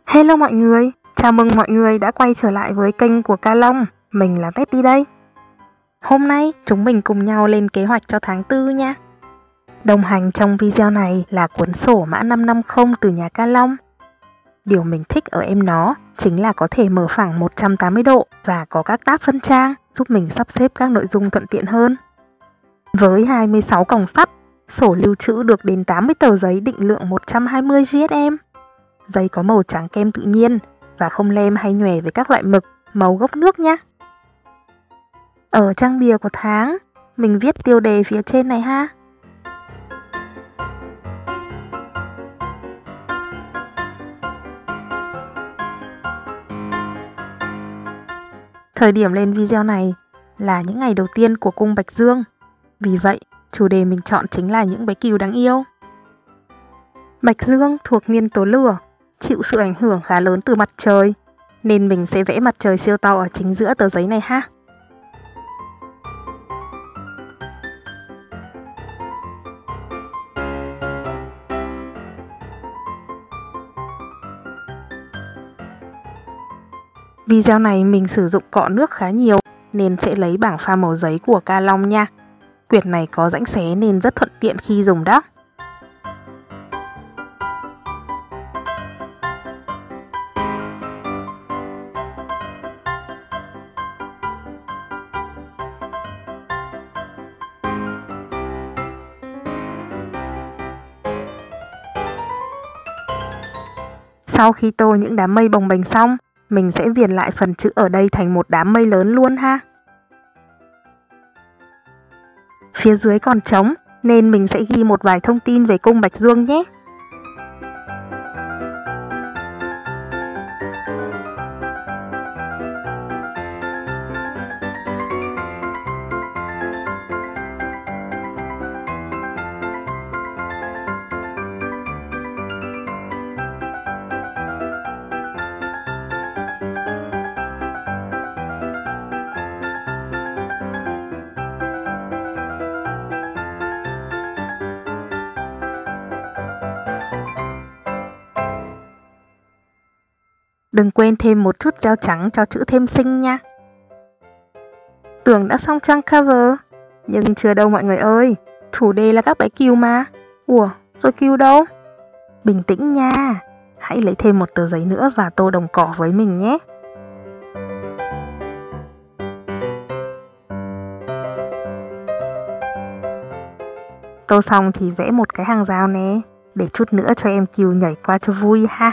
Hello mọi người, chào mừng mọi người đã quay trở lại với kênh của Ca Long. Mình là Teddy đây. Hôm nay chúng mình cùng nhau lên kế hoạch cho tháng 4 nha. Đồng hành trong video này là cuốn sổ mã 550 từ nhà Ca Long. Điều mình thích ở em nó chính là có thể mở phẳng 180 độ và có các tab phân trang giúp mình sắp xếp các nội dung thuận tiện hơn. Với 26 còng sắt, sổ lưu trữ được đến 80 tờ giấy định lượng 120 GSM. Giấy có màu trắng kem tự nhiên và không lem hay nhòe với các loại mực, màu gốc nước nhé. Ở trang bìa của tháng, mình viết tiêu đề phía trên này ha. Thời điểm lên video này là những ngày đầu tiên của cung Bạch Dương. Vì vậy, chủ đề mình chọn chính là những bé cừu đáng yêu. Bạch Dương thuộc nguyên tố lửa, chịu sự ảnh hưởng khá lớn từ mặt trời, nên mình sẽ vẽ mặt trời siêu to ở chính giữa tờ giấy này ha. Video này mình sử dụng cọ nước khá nhiều nên sẽ lấy bảng pha màu giấy của Ca Long nha. Quyển này có rãnh xé nên rất thuận tiện khi dùng đó. Sau khi tô những đám mây bồng bềnh xong, mình sẽ viền lại phần chữ ở đây thành một đám mây lớn luôn ha. Phía dưới còn trống nên mình sẽ ghi một vài thông tin về cung Bạch Dương nhé. Đừng quên thêm một chút gel trắng cho chữ thêm xinh nha. Tưởng đã xong trang cover, nhưng chưa đâu mọi người ơi. Chủ đề là các bé cừu mà. Ủa, rồi cừu đâu? Bình tĩnh nha. Hãy lấy thêm một tờ giấy nữa và tô đồng cỏ với mình nhé. Tô xong thì vẽ một cái hàng rào nè, để chút nữa cho em cừu nhảy qua cho vui ha.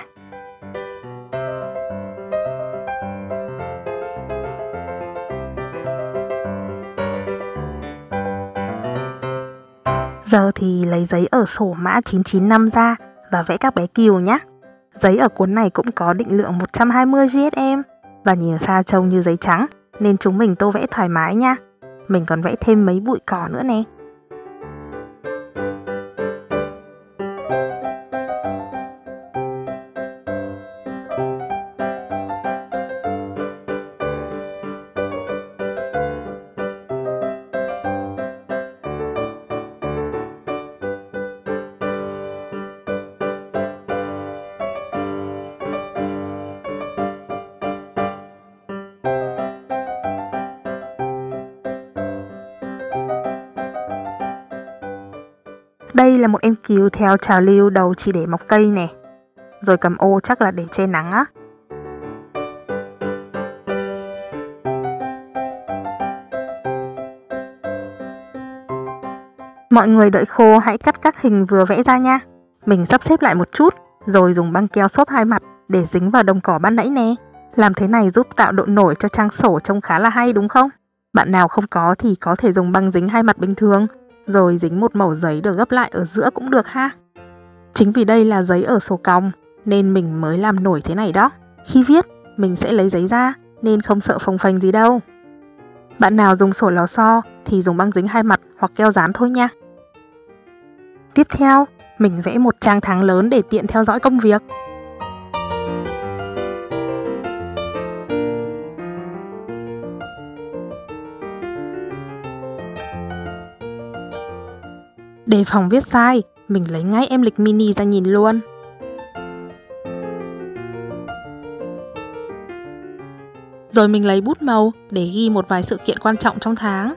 Giờ thì lấy giấy ở sổ mã 995 ra và vẽ các bé cừu nhé. Giấy ở cuốn này cũng có định lượng 120 GSM và nhìn xa trông như giấy trắng nên chúng mình tô vẽ thoải mái nha. Mình còn vẽ thêm mấy bụi cỏ nữa nè. Đây là một em cừu theo trào lưu đầu chỉ để mọc cây nè. Rồi cầm ô chắc là để che nắng á. Mọi người đợi khô hãy cắt các hình vừa vẽ ra nha. Mình sắp xếp lại một chút, rồi dùng băng keo xốp hai mặt để dính vào đồng cỏ ban nãy nè. Làm thế này giúp tạo độ nổi cho trang sổ trông khá là hay đúng không? Bạn nào không có thì có thể dùng băng dính hai mặt bình thường, rồi dính một mẩu giấy được gấp lại ở giữa cũng được ha. Chính vì đây là giấy ở sổ còng nên mình mới làm nổi thế này đó. Khi viết, mình sẽ lấy giấy ra nên không sợ phồng phềnh gì đâu. Bạn nào dùng sổ lò xo thì dùng băng dính hai mặt hoặc keo dán thôi nha. Tiếp theo, mình vẽ một trang tháng lớn để tiện theo dõi công việc. Đề phòng viết sai, mình lấy ngay em lịch mini ra nhìn luôn. Rồi mình lấy bút màu để ghi một vài sự kiện quan trọng trong tháng.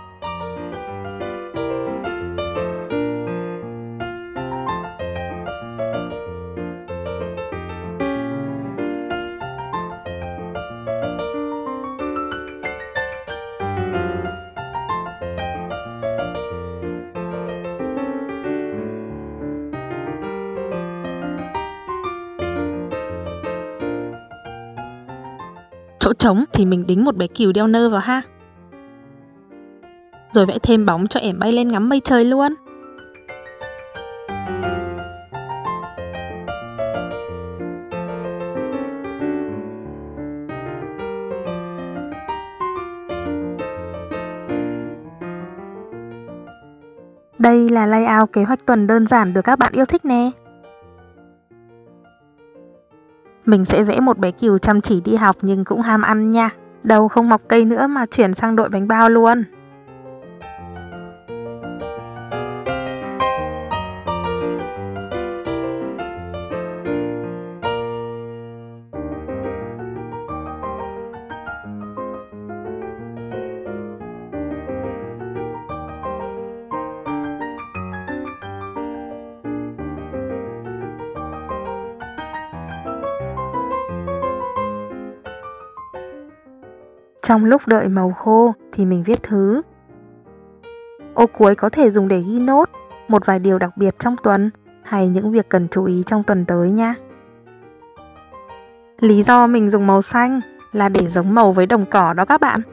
Chỗ trống thì mình đính một bé cừu đeo nơ vào ha. Rồi vẽ thêm bóng cho ẻm bay lên ngắm mây trời luôn. Đây là layout kế hoạch tuần đơn giản được các bạn yêu thích nè. Mình sẽ vẽ một bé cừu chăm chỉ đi học nhưng cũng ham ăn nha. Đầu không mọc cây nữa mà chuyển sang đội bánh bao luôn. Trong lúc đợi màu khô thì mình viết thứ. Ô cuối có thể dùng để ghi nốt một vài điều đặc biệt trong tuần hay những việc cần chú ý trong tuần tới nha. Lý do mình dùng màu xanh là để giống màu với đồng cỏ đó các bạn.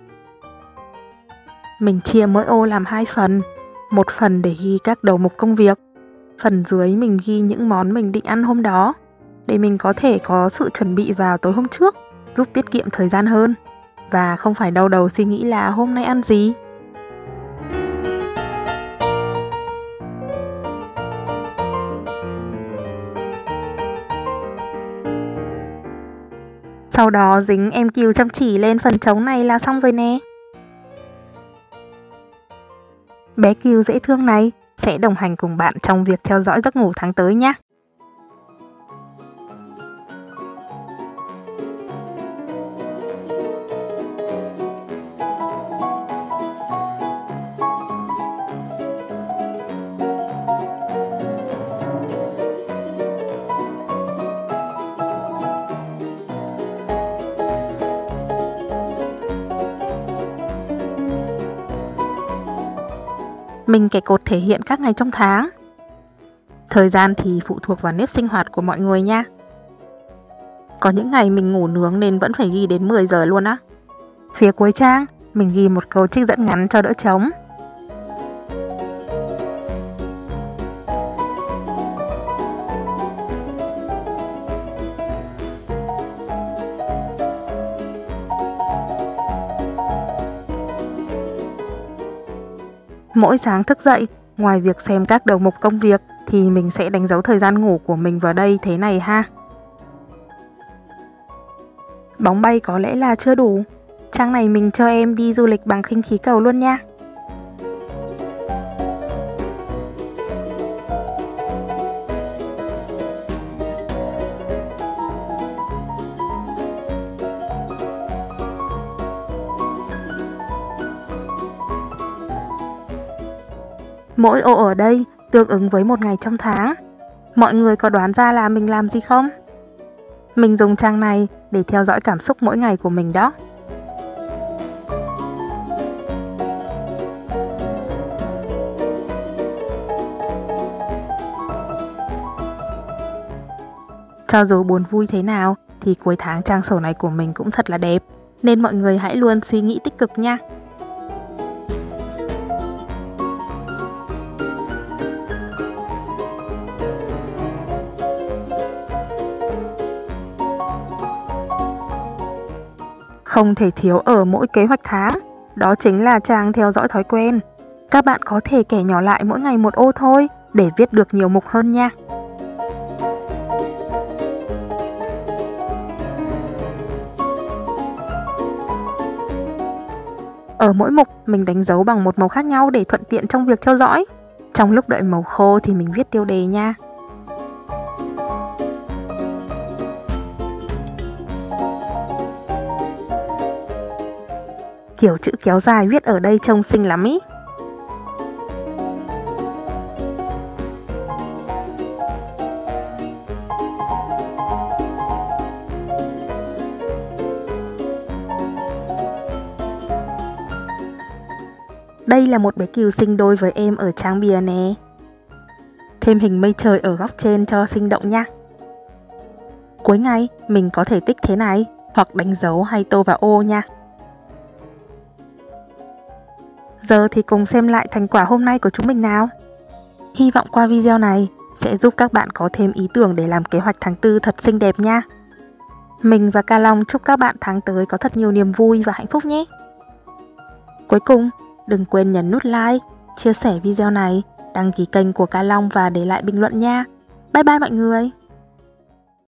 Mình chia mỗi ô làm 2 phần. Một phần để ghi các đầu mục công việc. Phần dưới mình ghi những món mình định ăn hôm đó, để mình có thể có sự chuẩn bị vào tối hôm trước, giúp tiết kiệm thời gian hơn và không phải đau đầu suy nghĩ là hôm nay ăn gì. Sau đó dính em cừu chăm chỉ lên phần trống này là xong rồi nè. Bé cừu dễ thương này sẽ đồng hành cùng bạn trong việc theo dõi giấc ngủ tháng tới nhé. Mình kẻ cột thể hiện các ngày trong tháng. Thời gian thì phụ thuộc vào nếp sinh hoạt của mọi người nha. Có những ngày mình ngủ nướng nên vẫn phải ghi đến 10 giờ luôn á. Phía cuối trang, mình ghi một câu trích dẫn ngắn cho đỡ trống. Mỗi sáng thức dậy, ngoài việc xem các đầu mục công việc thì mình sẽ đánh dấu thời gian ngủ của mình vào đây thế này ha. Bóng bay có lẽ là chưa đủ. Trang này mình cho em đi du lịch bằng khinh khí cầu luôn nha. Mỗi ô ở đây tương ứng với một ngày trong tháng. Mọi người có đoán ra là mình làm gì không? Mình dùng trang này để theo dõi cảm xúc mỗi ngày của mình đó. Cho dù buồn vui thế nào thì cuối tháng trang sổ này của mình cũng thật là đẹp, nên mọi người hãy luôn suy nghĩ tích cực nha. Không thể thiếu ở mỗi kế hoạch tháng, đó chính là trang theo dõi thói quen. Các bạn có thể kẻ nhỏ lại mỗi ngày một ô thôi để viết được nhiều mục hơn nha. Ở mỗi mục mình đánh dấu bằng một màu khác nhau để thuận tiện trong việc theo dõi. Trong lúc đợi màu khô thì mình viết tiêu đề nha. Kiểu chữ kéo dài viết ở đây trông xinh lắm ý. Đây là một bé cừu sinh đôi với em ở trang bìa nè. Thêm hình mây trời ở góc trên cho sinh động nha. Cuối ngày mình có thể tích thế này, hoặc đánh dấu hay tô vào ô nha. Giờ thì cùng xem lại thành quả hôm nay của chúng mình nào. Hy vọng qua video này sẽ giúp các bạn có thêm ý tưởng để làm kế hoạch tháng 4 thật xinh đẹp nha. Mình và Ca Long chúc các bạn tháng tới có thật nhiều niềm vui và hạnh phúc nhé. Cuối cùng, đừng quên nhấn nút like, chia sẻ video này, đăng ký kênh của Ca Long và để lại bình luận nha. Bye bye mọi người!